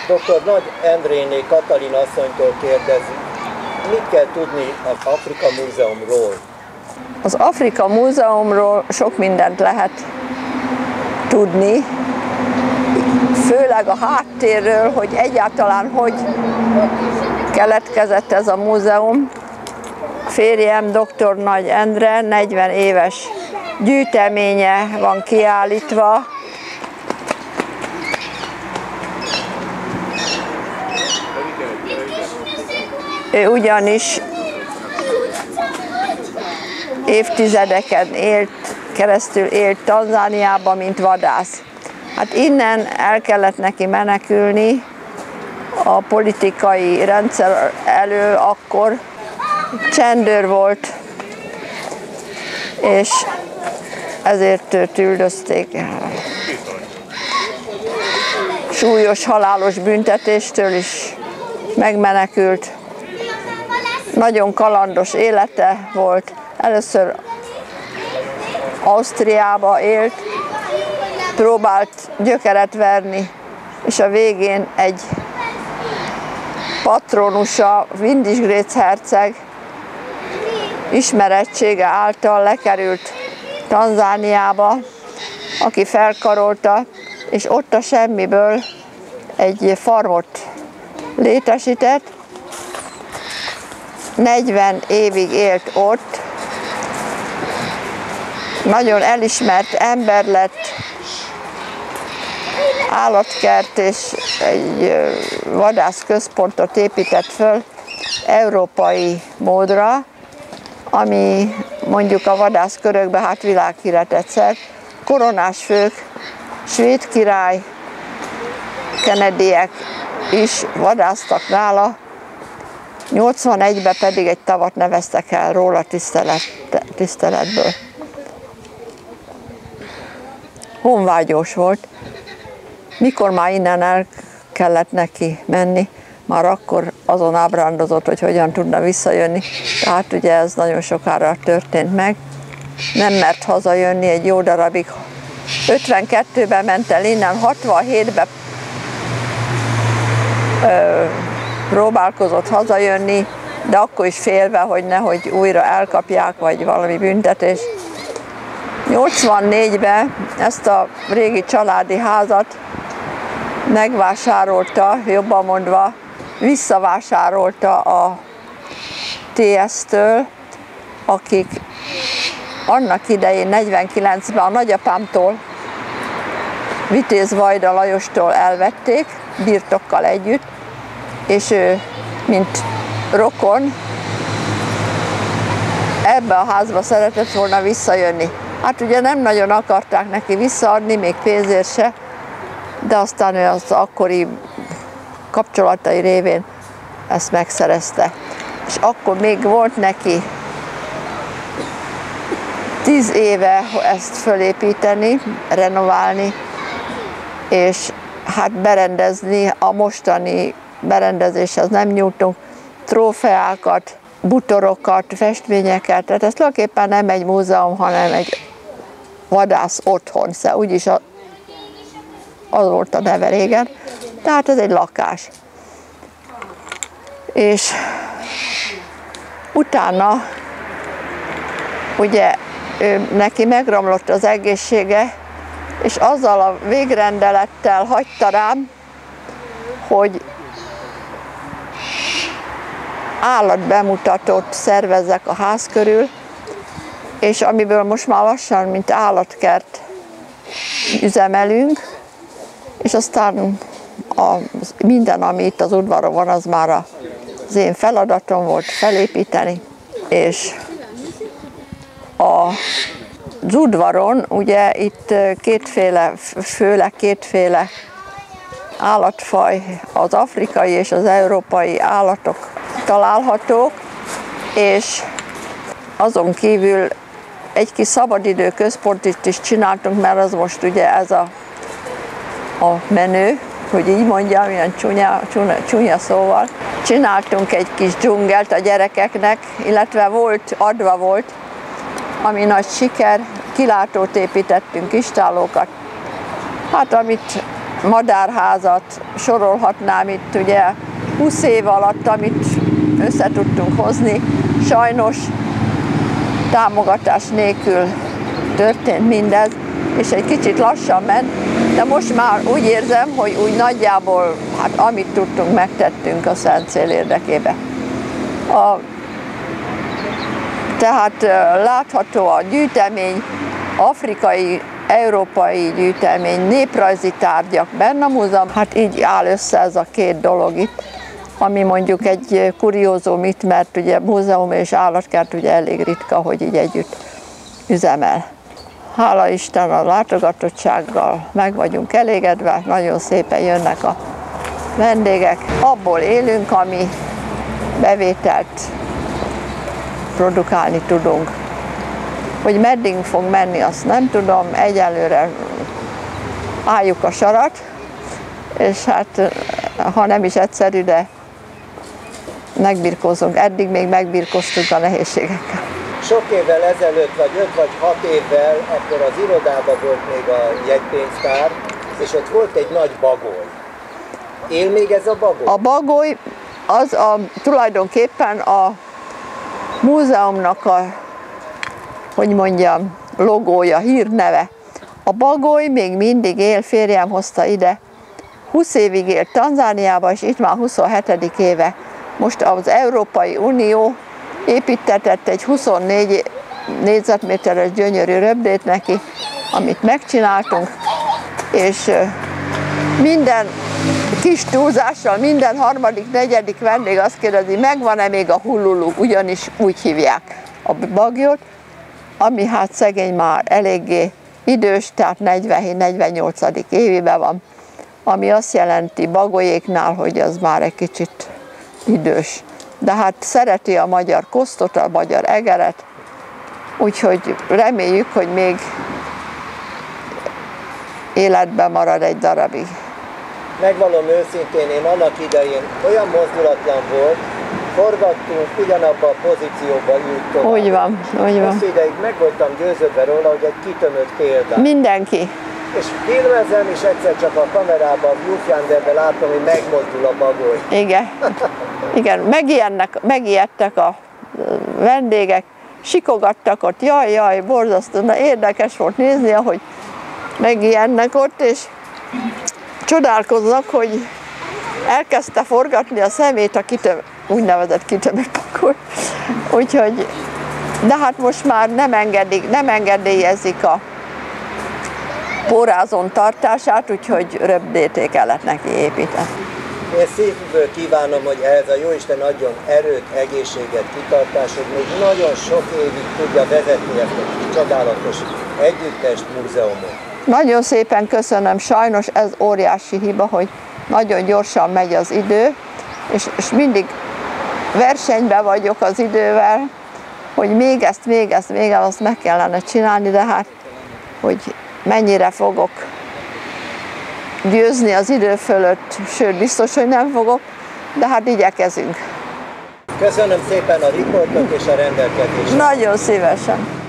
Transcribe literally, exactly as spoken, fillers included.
doktor Nagy Endréné Katalin asszonytól kérdezzük, mit kell tudni az Afrika Múzeumról? Az Afrika Múzeumról sok mindent lehet tudni, főleg a háttérről, hogy egyáltalán hogy keletkezett ez a múzeum. Férjem doktor Nagy Endre negyven éves gyűjteménye van kiállítva. Ő ugyanis évtizedeken élt, keresztül élt Tanzániában, mint vadász. Hát innen el kellett neki menekülni a politikai rendszer elől, akkor csendőr volt, és ezért őt üldözték. Súlyos halálos büntetéstől is megmenekült. Nagyon kalandos élete volt. Először Ausztriába élt, próbált gyökeret verni, és a végén egy patronusa, Windisgrész herceg ismerettsége által lekerült Tanzániába, aki felkarolta, és ott a semmiből egy farmot létesített. negyven évig élt ott, nagyon elismert ember lett, állatkert és egy vadászközpontot épített föl európai módra, ami mondjuk a vadászkörökben hát világhíre tett szert. Koronás fők, svéd király, Kennedyek is vadásztak nála, nyolcvanegyben pedig egy tavat neveztek el róla tisztelet, tiszteletből. Honvágyós volt. Mikor már innen el kellett neki menni, már akkor azon ábrándozott, hogy hogyan tudna visszajönni. Tehát ugye ez nagyon sokára történt meg. Nem mert hazajönni egy jó darabig. ötvenkettőben ment el innen, hatvanhétben ö, próbálkozott hazajönni, de akkor is félve, hogy nehogy újra elkapják, vagy valami büntetés. nyolcvannégyben ezt a régi családi házat megvásárolta, jobban mondva, visszavásárolta a té es-től, akik annak idején negyvenkilencben a nagyapámtól, Vitéz Vajda Lajostól elvették, birtokkal együtt, és ő, mint rokon, ebbe a házba szeretett volna visszajönni. Hát ugye nem nagyon akarták neki visszaadni, még pénzért se, de aztán ő az akkori kapcsolatai révén ezt megszerezte. És akkor még volt neki tíz éve ezt fölépíteni, renoválni, és hát berendezni, a mostani berendezéshez nem nyújtunk, trófeákat, butorokat, festményeket, tehát ez tulajdonképpen nem egy múzeum, hanem egy vadász otthon, szóval úgyis a, az volt a neve régen, tehát ez egy lakás. És utána ugye ő, neki megromlott az egészsége, és azzal a végrendelettel hagyta rám, hogy állatbemutatót szervezzek a ház körül, és amiből most már lassan, mint állatkert üzemelünk, és aztán a, minden, ami itt az udvaron van, az már az én feladatom volt felépíteni, és az udvaron ugye itt kétféle, főleg kétféle állatfaj, az afrikai és az európai állatok találhatók, és azon kívül egy kis szabadidő központot is csináltunk, mert az most ugye ez a, a menő, hogy így mondjam, ilyen csúnya, csúnya, csúnya szóval. Csináltunk egy kis dzsungelt a gyerekeknek, illetve volt, adva volt, ami nagy siker, kilátót építettünk, istállókat. Hát amit madárházat, sorolhatnám itt ugye húsz év alatt, amit össze tudtunk hozni. Sajnos támogatás nélkül történt mindez, és egy kicsit lassan ment, de most már úgy érzem, hogy úgy nagyjából, hát amit tudtunk, megtettünk a szent cél érdekében. A, tehát látható a gyűjtemény, afrikai, európai gyűjtemény, néprajzi tárgyak benne a múzeum. Hát így áll össze ez a két dolog itt, ami mondjuk egy kuriózum itt, mert ugye múzeum és állatkert ugye elég ritka, hogy így együtt üzemel. Hála Isten, a látogatottsággal meg vagyunk elégedve, nagyon szépen jönnek a vendégek. Abból élünk, ami bevételt produkálni tudunk. Hogy meddig fog menni, azt nem tudom, egyelőre álljuk a sarat, és hát ha nem is egyszerű, de megbirkózunk. Eddig még megbirkóztunk a nehézségekkel. Sok évvel ezelőtt, vagy öt vagy hat évvel, akkor az irodában volt még a jegypénztár, és ott volt egy nagy bagoly. Él még ez a bagoly? A bagoly az a, tulajdonképpen a múzeumnak a, hogy mondjam, logója, hírneve. A bagoly még mindig él, férjem hozta ide. húsz évig élt Tanzániába, és itt már huszonhetedik éve. Most az Európai Unió építetett egy huszonnégy négyzetméteres gyönyörű röbdét neki, amit megcsináltunk, és minden kis túlzással minden harmadik, negyedik vendég azt kérdezi, megvan-e még a hullulú, ugyanis úgy hívják a bagyot, ami hát szegény már eléggé idős, tehát negyvenhét-negyvennyolcadik évében van, ami azt jelenti bagolyéknál, hogy az már egy kicsit idős. De hát szereti a magyar kosztot, a magyar egeret, úgyhogy reméljük, hogy még életben marad egy darabig. Megvallom őszintén, én annak idején olyan mozdulatlan volt, forgattunk, ugyanabban a pozícióban ült tovább. Úgy van, úgy van. Hosszú ideig meg voltam győződve róla, hogy egy kitömött példa. Mindenki. És filmezem, és egyszer csak a kamerában, a viewfinderben látom, hogy megmozdul a bagoly. Igen, igen. Megijednek, megijedtek a vendégek, sikogattak ott, jaj, jaj, borzasztó, na, érdekes volt nézni, ahogy megijednek ott, és csodálkoznak, hogy elkezdte forgatni a szemét a kitöm, úgynevezett kitömött bagoly. Úgyhogy, de hát most már nem, engedik, nem engedélyezik a pórázon tartását, úgyhogy röbdét kellett neki építeni. Én szívből kívánom, hogy ehhez a Jóisten adjon erőt, egészséget, kitartást, hogy még nagyon sok évig tudja vezetni ezt a csodálatos együttest, múzeumot. Nagyon szépen köszönöm, sajnos ez óriási hiba, hogy nagyon gyorsan megy az idő, és, és mindig versenyben vagyok az idővel, hogy még ezt, még ezt, még ezt meg kellene csinálni, de hát, hogy mennyire fogok győzni az idő fölött, sőt, biztos, hogy nem fogok, de hát igyekezünk. Köszönöm szépen a riportot és a rendelkezést. Nagyon szívesen.